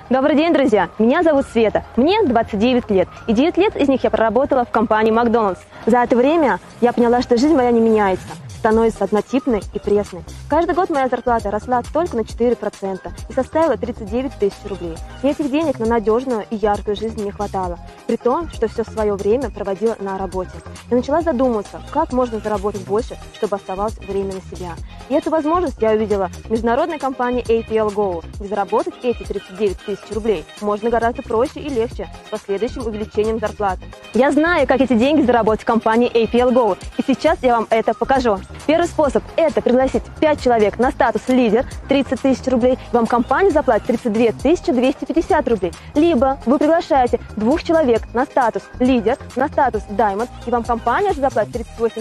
Добрый день, друзья! Меня зовут Света, мне 29 лет, и 9 лет из них я проработала в компании Макдональдс. За это время я поняла, что жизнь моя не меняется, становится однотипной и пресной. Каждый год моя зарплата росла только на 4% и составила 39 тысяч рублей. И этих денег на надежную и яркую жизнь не хватало, при том, что все свое время проводила на работе. Я начала задумываться, как можно заработать больше, чтобы оставалось время на себя. И эту возможность я увидела в международной компании APL Go, где заработать эти 39 тысяч рублей можно гораздо проще и легче с последующим увеличением зарплаты. Я знаю, как эти деньги заработать в компании APL Go, и сейчас я вам это покажу. Первый способ – это пригласить 5 человек на статус лидер, 30 тысяч рублей, и вам компания заплатит 32 250 рублей. Либо вы приглашаете 2 человек на статус лидер, на статус Diamond, и вам компания же заплатит 38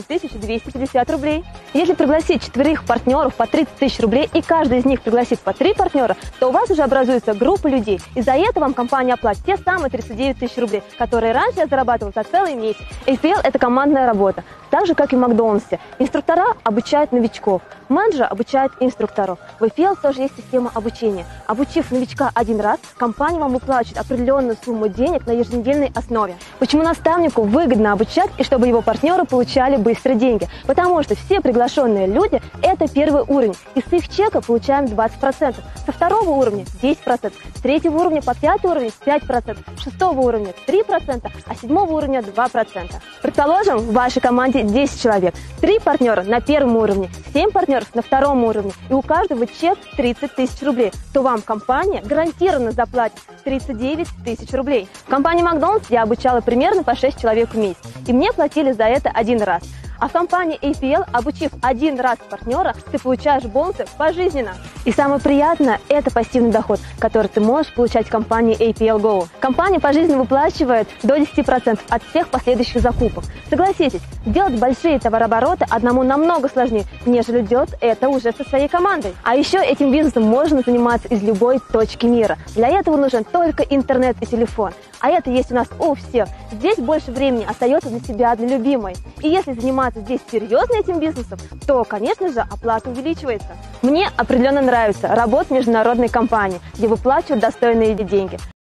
250 рублей. Если пригласить 4 партнеров по 30 тысяч рублей, и каждый из них пригласит по 3 партнера, то у вас уже образуется группа людей, и за это вам компания оплатит те самые 39 тысяч рублей, которые раньше я зарабатывала за целый месяц. APL – это командная работа, так же, как и в Макдональдсе. Инструктора обучают новичков, менеджеры обучают инструкторов. В APL тоже есть система обучения. Обучив новичка один раз, компания вам выплачивает определенную сумму денег на еженедельной основе. Почему наставнику выгодно обучать и чтобы его партнеры получали быстро деньги? Потому что все приглашенные люди – это первый уровень, и с их чека получаем 20%, со второго уровня 10%, с третьего уровня по 5 уровень 5%, с шестого уровня 3%, а с седьмого уровня 2%. Предположим, в вашей команде 10 человек, 3 партнера на первом уровне, 7 партнеров на втором уровне, и у каждого чек 30 тысяч рублей, то вам компания гарантированно заплатит 39 тысяч рублей. В компании Макдональдс я обучала примерно по 6 человек в месяц, и мне платили за это один раз. А в компании APL, обучив один раз партнера, ты получаешь бонусы пожизненно. И самое приятное – это пассивный доход, который ты можешь получать в компании APL Go. Компания пожизненно выплачивает до 10% от всех последующих закупок. Согласитесь, делать большие товарообороты одному намного сложнее, нежели делать это уже со своей командой. А еще этим бизнесом можно заниматься из любой точки мира. Для этого нужен только интернет и телефон. А это есть у нас у всех. Здесь больше времени остается для себя, для любимой. И если заниматься здесь серьезно этим бизнесом, то, конечно же, оплата увеличивается. Мне определенно нравится работа в международной компании, где выплачивают достойные деньги.